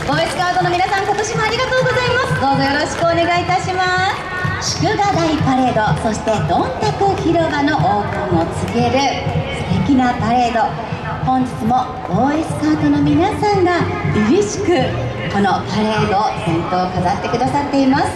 ボーイスカウトの皆さん、今年もありがとうございます。どうぞよろしくお願いいたします。祝賀大パレード、そしてどんたく広場のオープンを告げる素敵なパレード。本日もボーイスカウトの皆さんが凛々しくこのパレード先頭を飾ってくださっています。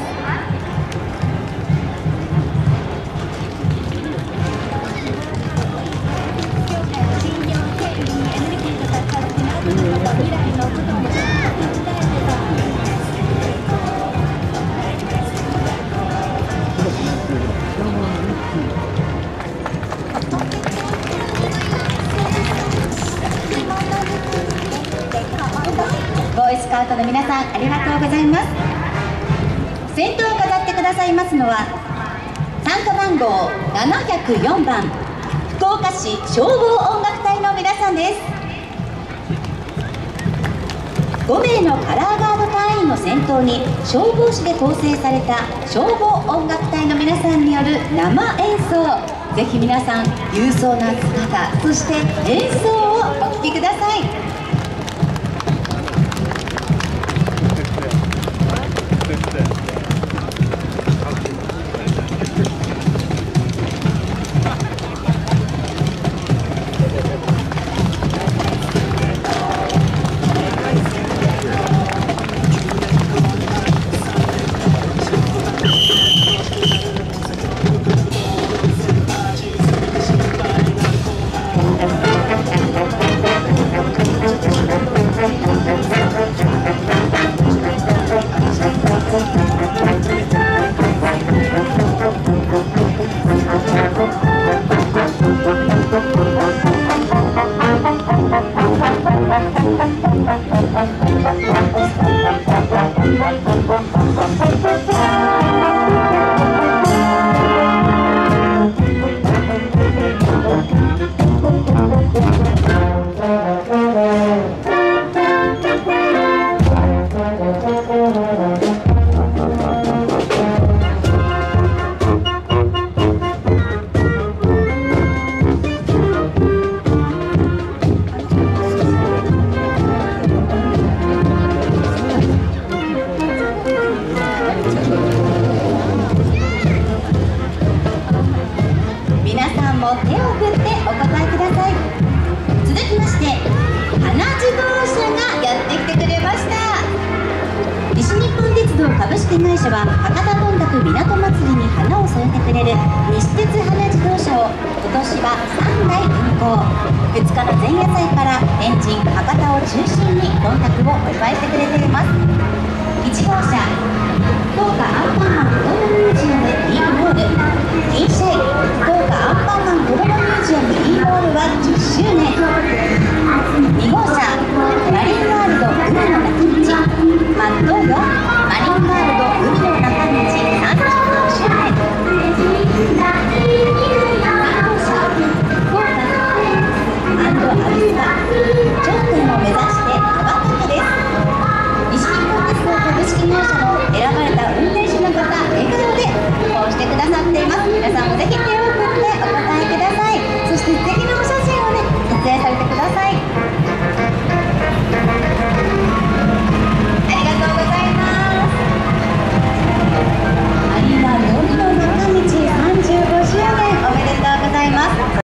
ボーイスカウトの皆さん、ありがとうございます。先頭を飾ってくださいますのは参加番号704番福岡市消防音楽隊の皆さんです。5名のカラーガード隊員の先頭に消防士で構成された消防音楽隊の皆さんによる生演奏、ぜひ皆さん勇壮な姿、そして演奏をお聴きください。手を振ってお答えください。続きまして、花自動車がやってきてくれました。西日本鉄道株式会社は博多どんたく港祭りに花を添えてくれる西鉄花自動車を今年は3台運行。2日の前夜祭から天神、博多を中心にどんたくをお祝いしてくれています。1号車、福岡アンパンマン子どもミュージアム E モール、銀シャイ福岡アンパンマン子どもミュージアム E モールは10周年。2号車、マリンワールド海の中道、マット4マリンワールド海の中道35周年。3号車、福岡アルスパ頂点を目指して羽ばたけです。西日本鉄道株式会社の選ばれた運転手の方、笑顔で運行してくださっています。皆さん